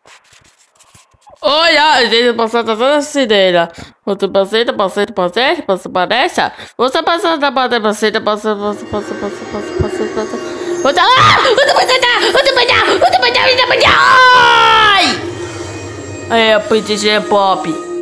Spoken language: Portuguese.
Oi, a gente passa toda a cidade. Você parece. Você passa da banda, você passa. Ai! É, PTG Pop.